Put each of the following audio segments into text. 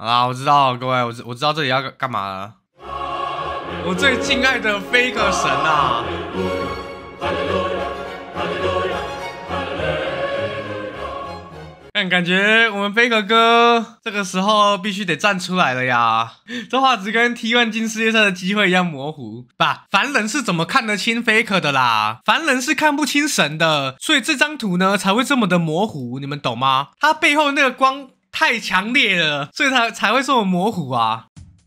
好啦，我知道，各位，我知道这里要干嘛了。我最敬爱的 Faker 神啊！但感觉我们 Faker 哥这个时候必须得站出来了呀！这话只跟 T1 进世界赛的机会一样模糊吧？凡人是怎么看得清 Faker 的啦？凡人是看不清神的，所以这张图呢才会这么的模糊，你们懂吗？它背后那个光太强烈了，所以它才会这么模糊啊！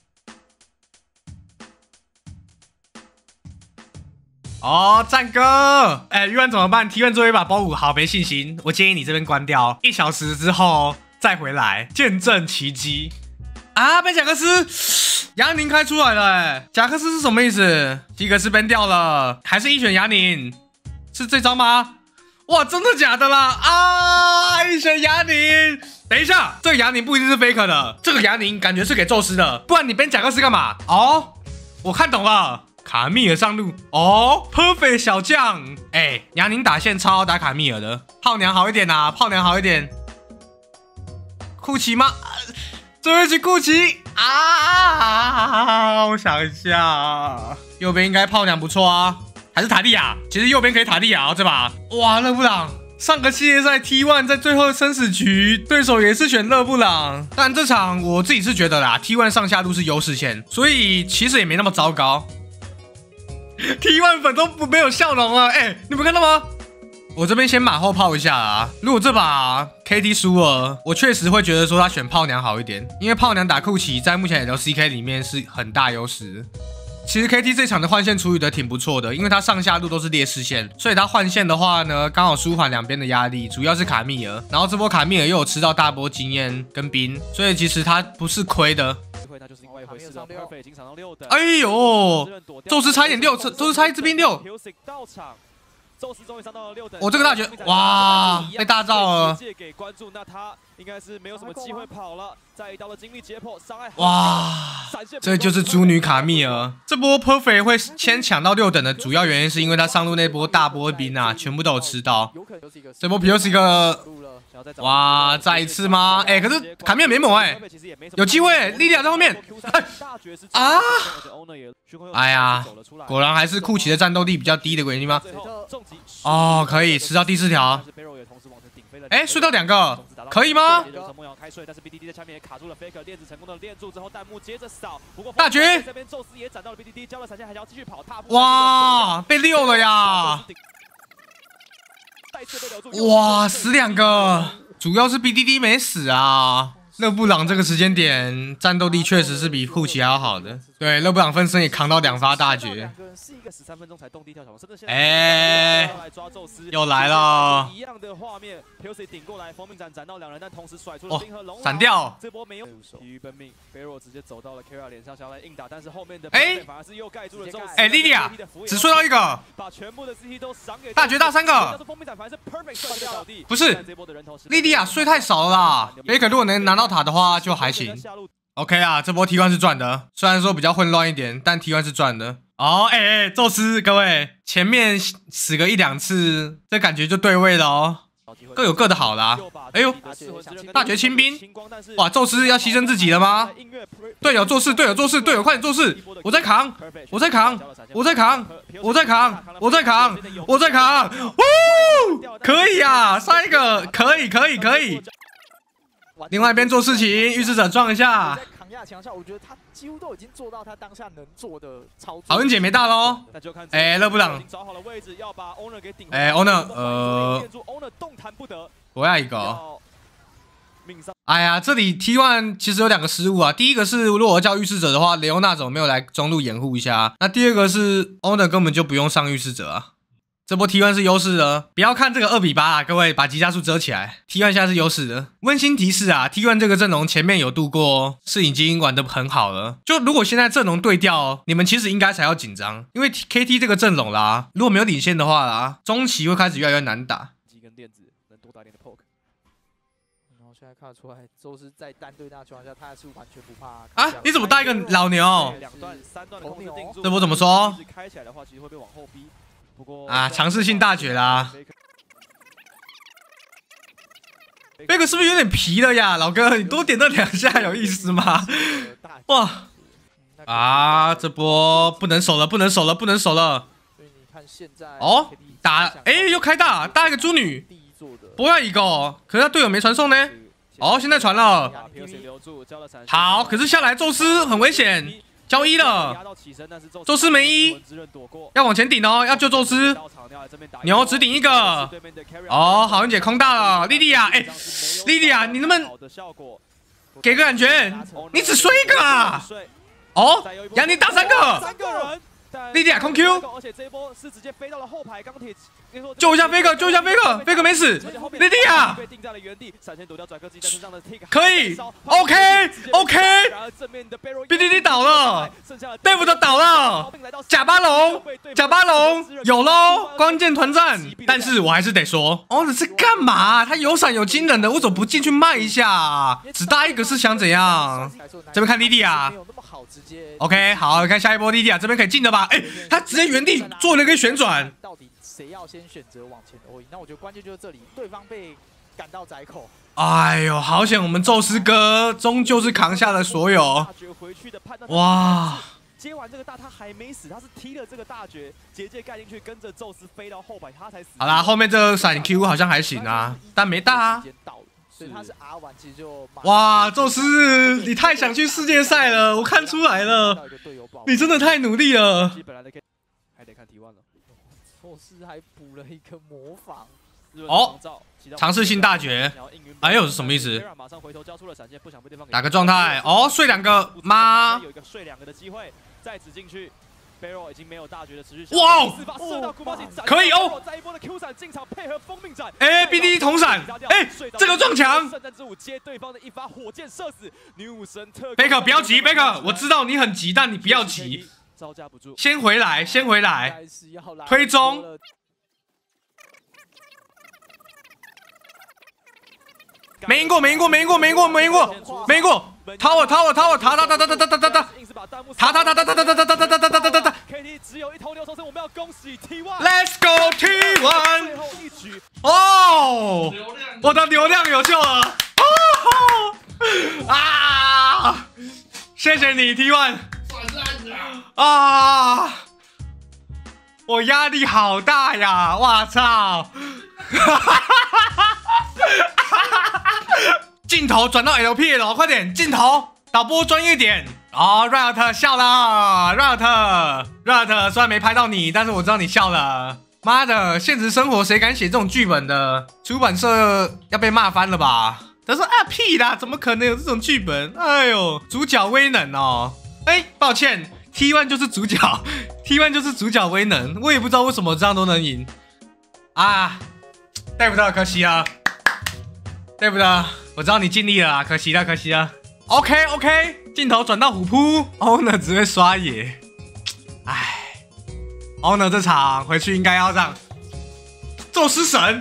哦，战哥，玉1怎么办？T1最后一把包5，好没信心。我建议你这边关掉，1小时之后再回来，见证奇迹。啊，被贾克斯，亚宁开出来了，贾克斯是什么意思？基格斯 ban 掉了，还是一选亚宁？是这招吗？哇，真的假的啦？啊，一选亚宁。等一下，这个亚宁不一定是 faker 的，这个亚宁感觉是给宙斯的，不然你 ban 贾克斯干嘛？哦，我看懂了。卡密尔上路哦 ，perfect 小将，亚宁打线超好打卡密尔的，炮娘好一点啊，炮娘好一点。库奇吗？最后一局库奇啊！我想一下，右边应该炮娘不错啊，还是塔利亚？其实右边可以塔利亚哦，这把哇，勒布朗。上个系列赛 T1 在最后生死局，对手也是选勒布朗，但这场我自己是觉得啦 ，T1 上下路是优势线，所以其实也没那么糟糕。T1 粉都没有笑容了，你们看到吗？我这边先马后炮一下啊，如果这把 KT 输了，我确实会觉得说他选炮娘好一点，因为炮娘打库奇在目前 LCK 里面是很大优势。其实 KT 这场的换线处理的挺不错的，因为他上下路都是劣势线，所以他换线的话呢，刚好舒缓两边的压力，主要是卡密尔，然后这波卡密尔又有吃到大波经验跟兵，所以其实他不是亏的。哎呦，宙斯差一点6，宙斯差一支兵6。宙斯终于上到了6等，我这个大绝，哇，被大招了。那他应该是没有什么机会跑了。再一刀的精力解剖，伤害哇，这就是猪女卡密尔。这波 perfect 会先抢到6等的主要原因是因为他上路那波大波兵啊，全部都有吃到。这波皮又是一个，哇，再一次吗？可是卡密尔没猛有机会，莉莉娅在后面。哎呀，果然还是库奇的战斗力比较低的原因吗？哦，可以吃到第4条。睡到2个，可以吗？大绝！哇，被6了呀！哇，死2个，主要是 BDD 没死啊。勒布朗这个时间点战斗力确实是比库奇还要好的，对，勒布朗分身也扛到2发大绝。又来了！哦，闪掉！莉莉娅只睡到1个，大绝大3个，不是，莉莉娅睡太少了啦。Faker 如果能拿到塔的话就还行。OK 啊，这波 T1 是赚的，虽然说比较混乱一点，但 T1 是赚的。哦，宙斯，各位，前面死个1、2次，这感觉就对位了哦，各有各的好啦。哎呦，大绝清兵，哇，宙斯要牺牲自己了吗？队友做事，队友做事，队友快点做事，我在扛，我在扛，我在扛，我在扛，我在扛，我在扛，哦，可以啊，上一个，可以。另外一边做事情，预示者撞一下。我觉得他几乎都已经做到他当下能做的操作。好人姐没大喽。勒布朗。owner，我要一个。哎呀，这里 T1 其实有2个失误啊。第一个是如果我叫预示者的话，雷欧娜怎么没有来中路掩护一下？那第二个是 owner 根本就不用上预示者啊。这波 T1 是优势的，不要看这个2比8啊，各位把极加速遮起来。T1 现在是优势的。温馨提示啊 ，T1 这个阵容前面有度过，是已经玩得很好了。就如果现在阵容对调，你们其实应该才要紧张，因为 KT 这个阵容啦，如果没有领先的话啦，中期会开始越来越难打。跟链子能多打点的 poke。然后现在看得出来，宙斯在单对大情况下，他还是完全不怕。啊，你怎么带一个老牛？2段3段的控制定住。这波怎么说？开起来的话，其实会被往后逼。啊，尝试性大绝啦！ Faker 是不是有点皮了呀，老哥？你多点那2下有意思吗？哇！啊，这波不能守了，不能守了，不能守了。哦，打，哎，又开大一个猪女，不要一个哦，可是他队友没传送呢。哦，现在传了。好，可是下来宙斯很危险，交1了。宙斯没1，要往前顶哦，要救宙斯。牛只顶一个。哦，好人姐空大了，莉莉娅，哎，莉莉娅，你能不能给个感觉？你只睡一个啊？哦，杨宁打3个。莉莉娅空 Q， 而且这一波是直接飞到了后排，钢铁救一下Faker，救一下Faker没死，莉莉娅被定在了原地，闪现躲掉拽哥自己在身上的 take， 可以 ，OK，BDD 倒了 ，Dave 的倒了，贾巴龙有喽，关键团战，但是我还是得说，哦，你是干嘛？他有闪有惊人的，为什么不进去卖一下？只搭一个是想怎样？这边看莉莉娅。OK， 好，看下一波莉莉娅这边可以进的吧？哎，他直接原地做了一个旋转。 到底谁要先选择往前欧赢？那我觉得关键就是这里，对方被赶到窄口。 哎呦，好险！我们宙斯哥终究是扛下了所有。哇！ 接完这个大，他还没死，他是踢了这个大绝，结界盖进去，跟着宙斯飞到后排，他才死。 好啦，后面这个闪 Q 好像还行啊，但没大啊。 所以他是 R 完，其实就哇，宙斯，你太想去世界赛了，我看出来了，你真的太努力了。 还得看T1了， 宙斯还补了一个模仿。 哦，尝试性大绝，哎呦，是什么意思？打个状态，哦，睡2个，妈， 有一个睡2个的机会，再指进去。Barrow 已经没有大绝的持续， 哇，可以哦！ 再一波的 Q 闪进场配合风命斩， 哎 ，BD 同闪，哎，这个撞墙， 圣诞之舞接对方的一发火箭射死女武神特。 Baker 不要急 ，Baker， 我知道你很急，但你不要急， 招架不住， 先回来，推中。没赢过，Tower，塔 ，KT 只有一头牛头身，我们要恭喜 T1，Let's go T1，哦，我的流量有救了，啊，谢谢你 T1，啊，我压力好大呀，我操，镜头转到 LPL， 快点，镜头导播专业点。哦 ，Riot 笑了 ，Riot 虽然没拍到你，但是我知道你笑了。妈的，现实生活谁敢写这种剧本的？出版社要被骂翻了吧？他说啊屁啦，怎么可能有这种剧本？哎呦，主角威能哦。哎，抱歉 ，T1 就是主角，T1 就是主角威能，我也不知道为什么这样都能赢啊。对不对？可惜了，对不对？我知道你尽力了，可惜了。OK， 镜头转到虎扑 ，Owner 只会刷野，唉 ，Owner 这场回去应该要让宙斯神，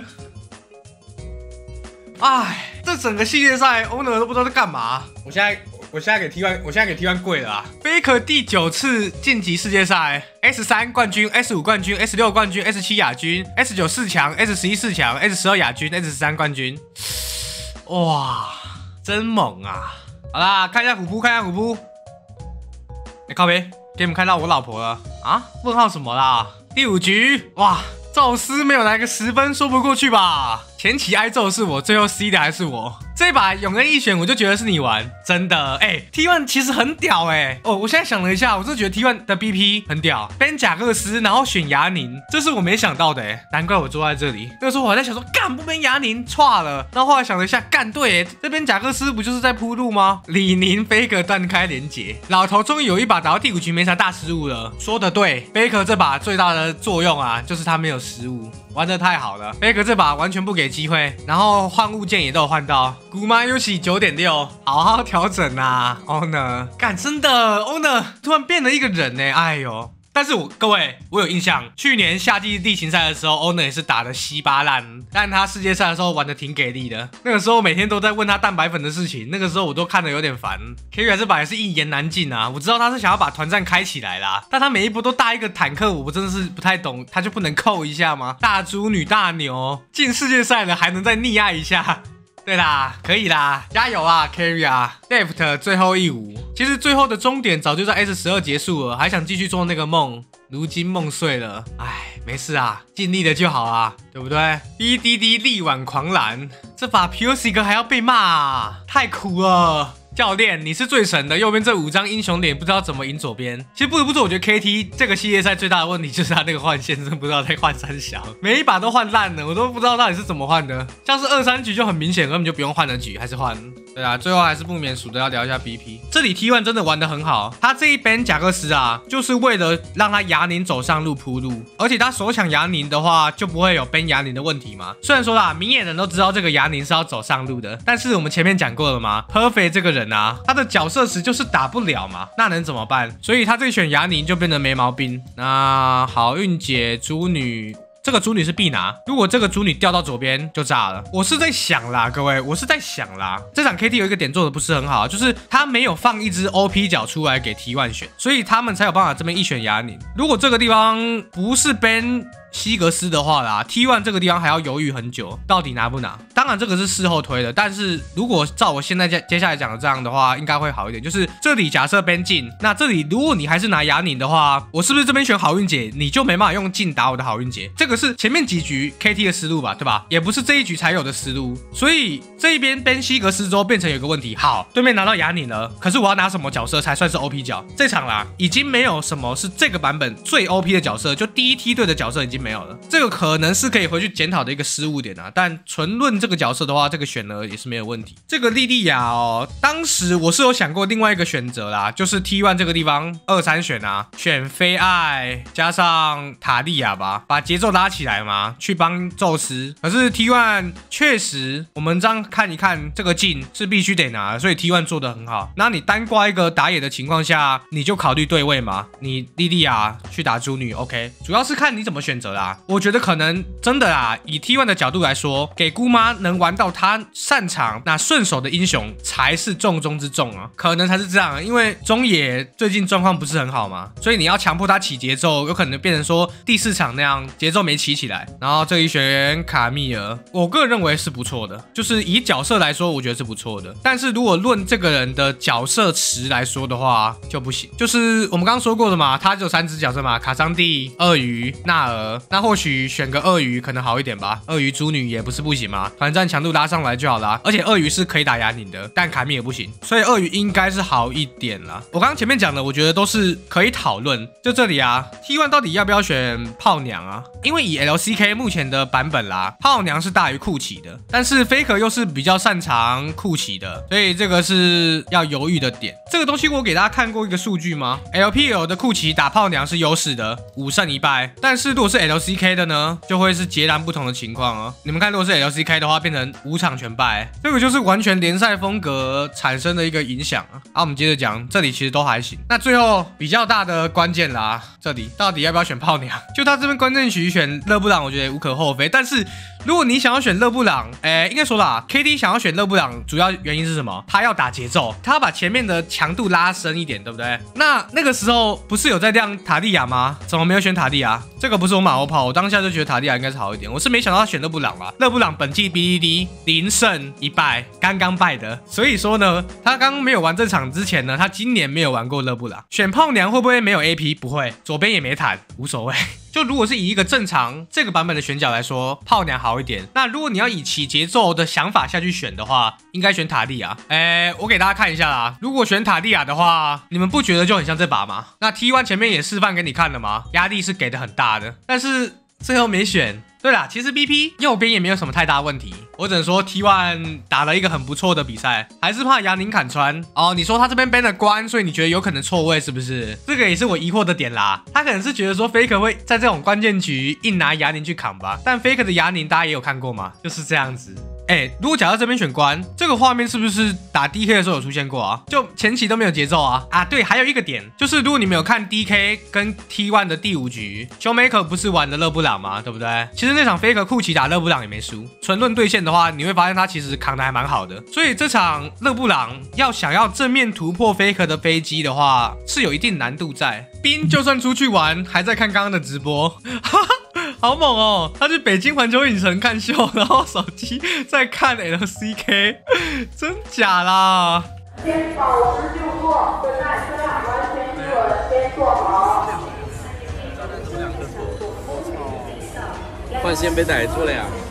唉，这整个系列赛 Owner 都不知道在干嘛。我现在给 T1 跪了啊 ！Faker 第9次晋级世界赛 ，S3 冠军、S5 冠军、S6 冠军、S7 亚军、S9 4强、S11 4强、S12 亚军、S13 冠军，哇，真猛啊！好啦，看一下虎扑。哎，靠北，给你们看到我老婆了啊？问号什么啦？第5局，哇，宙斯没有来个10分说不过去吧？前期挨揍是我，最后 C 的还是我。这把永恩一选，我就觉得是你玩，真的。哎 ，T1 其实很屌哎。哦，我现在想了一下，我真的觉得 T1 的 BP 很屌。Ben 贾克斯，然后选牙宁，这是我没想到的哎。难怪我坐在这里。那个时候我还在想说，干不Ben牙宁错了。然后后来想了一下，干对，这边贾克斯不就是在铺路吗？李宁 Faker 断开连结，老头终于有一把打到第5局没啥大失误了。说的对 ，Faker 这把最大的作用啊，就是他没有失误。玩得太好了 ，Faker 这把完全不给机会，然后换物件也都有换到。古马尤其9.6，好好调整啊 ，Owner， 干真的 ，Owner 突然变了一个人呢，哎呦！但是各位，我有印象，去年夏季例行赛的时候 ，Owner 也是打得稀巴烂，但他世界赛的时候玩得挺给力的。那个时候每天都在问他蛋白粉的事情，那个时候我都看得有点烦。Kerry 这把也是一言难尽啊，我知道他是想要把团战开起来啦，但他每一波都大一个坦克，我真的是不太懂，他就不能扣一下吗？大猪女大牛进世界赛了还能再溺爱一下？ 对啦，可以啦，加油啊 ，Carry 啊 ，Left 最后一舞。其实最后的终点早就在 S12结束了，还想继续做那个梦，如今梦碎了。唉，没事啊，尽力了就好啊，对不对 ？BDD 力挽狂澜，这把 POC 哥还要被骂啊，太苦了。教练，你是最神的，右边这5张英雄脸不知道怎么赢左边。其实不得不说，我觉得 KT 这个系列赛最大的问题就是他那个换线真不知道在换三小，每一把都换烂了，我都不知道到底是怎么换的。像是2-3局就很明显，根本就不用换的局，还是换。对啊，最后还是不免俗的要聊一下 BP。这里 T1 真的玩得很好，他这一 ban 贾克斯啊，就是为了让他牙宁走上路铺路，而且他手抢牙宁的话，就不会有 ban 牙宁的问题嘛。虽然说啦，明眼人都知道这个牙宁是要走上路的，但是我们前面讲过了嘛 ，Perfect 这个人啊，他的角色池就是打不了嘛，那能怎么办？所以他这选牙宁就变得没毛病。那好运姐、猪女。这个猪女是必拿，如果这个猪女掉到左边就炸了。我是在想啦，各位，我是在想啦，这场 KT 有一个点做的不是很好，就是他没有放一只 OP 角出来给 T1 选，所以他们才有办法这边一选牙宁。如果这个地方不是 ban 西格斯的话啦 ，T1 这个地方还要犹豫很久，到底拿不拿？当然这个是事后推的，但是如果照我现在接下来讲的这样的话，应该会好一点。就是这里假设 ban 进，那这里如果你还是拿牙宁的话，我是不是这边选好运姐，你就没办法用进打我的好运姐？这个是前面几局 KT 的思路吧，对吧？也不是这一局才有的思路，所以这一边 ban 西格斯之后变成有一个问题，好，对面拿到牙宁了，可是我要拿什么角色才算是 OP 角？这场啦，已经没有什么是这个版本最 OP 的角色，就第一梯队的角色已经没有了。这个可能是可以回去检讨的一个失误点啊，但纯论这个角色的话，这个选了也是没有问题。这个莉莉娅哦，当时我是有想过另外一个选择啦，就是 T1 这个地方2-3选啊，选菲艾加上塔莉亚吧，把节奏拉起来嘛，去帮宙斯。可是 T1 确实，我们这样看一看，这个进是必须得拿的，所以 T1 做得很好。那你单挂一个打野的情况下，你就考虑对位嘛，你莉莉娅去打猪女 ，OK， 主要是看你怎么选择啦。我觉得可能真的啦，以 T1 的角度来说，给姑妈能玩到她擅长、那顺手的英雄才是重中之重啊，可能才是这样。因为中野最近状况不是很好嘛，所以你要强迫他起节奏，有可能变成说第4场那样节奏没起起来。然后这一选卡密尔，我个人认为是不错的，就是以角色来说，我觉得是不错的。但是如果论这个人的角色池来说的话，就不行。就是我们刚刚说过的嘛，他只有3只角色嘛，卡桑蒂、鳄鱼、纳尔，那或许选个鳄鱼可能好一点吧，鳄鱼猪女也不是不行嘛，团战强度拉上来就好啦。而且鳄鱼是可以打哑宁的，但卡密也不行，所以鳄鱼应该是好一点啦。我刚刚前面讲的，我觉得都是可以讨论。就这里啊 ，T1 到底要不要选炮娘啊？因为以 LCK 目前的版本啦，炮娘是大于库奇的，但是 Faker 又是比较擅长库奇的，所以这个是要犹豫的点。这个东西我给大家看过一个数据吗 ？LPL 的库奇打炮娘是优势的，5胜1败，但是如果是 LCK 的呢，就会是截然不同的情况哦。你们看，如果是 LCK 的话，变成5场全败，这个就是完全联赛风格产生的一个影响啊。我们接着讲，这里其实都还行。那最后比较大的关键啦，这里到底要不要选炮娘？就他这边关键局选勒布朗，我觉得也无可厚非。但是如果你想要选勒布朗，应该说啦 ，KT 想要选勒布朗，主要原因是什么？他要打节奏，他要把前面的强度拉深一点，对不对？那个时候不是有在亮塔利亚吗？怎么没有选塔利亚？这个不是我马后炮，我当下就觉得塔利亚应该是好一点。我是没想到他选勒布朗啦。勒布朗本季 BDD 0胜1败，刚刚败的。所以说呢，他刚没有玩这场之前呢，他今年没有玩过勒布朗。选炮娘会不会没有 AP？ 不会，左边也没坦，无所谓。就如果是以一个正常这个版本的选角来说，炮娘好一点。那如果你要以起节奏的想法下去选的话，应该选塔利亚。我给大家看一下啦。如果选塔利亚的话，你们不觉得就很像这把吗？那 T1 前面也示范给你看了吗？压力是给的很大的，但是最后没选。对啦，其实 BP 右边也没有什么太大问题，我只能说 T1 打了一个很不错的比赛，还是怕杨宁砍穿哦。你说他这边 ban 了关，所以你觉得有可能错位是不是？这个也是我疑惑的点啦。他可能是觉得说 Faker 会在这种关键局硬拿杨宁去扛吧，但 Faker 的杨宁大家也有看过嘛，就是这样子。如果假设这边选关，这个画面是不是打 DK 的时候有出现过啊？就前期都没有节奏啊。对，还有一个点就是，如果你们有看 DK 跟 T1 的第5局 ，Showmaker 不是玩的勒布朗吗？对不对？其实那场 Faker 库奇打勒布朗也没输，纯论对线的话，你会发现他其实扛的还蛮好的。所以这场勒布朗想要正面突破 Faker 的飞机的话，是有一定难度在。兵就算出去玩，还在看刚刚的直播。 好猛哦！他去北京环球影城看秀，然后手机在看 LCK， 真假啦？ 先保持就坐，跟在车辆完全停稳，先坐好。 换线被逮住了呀！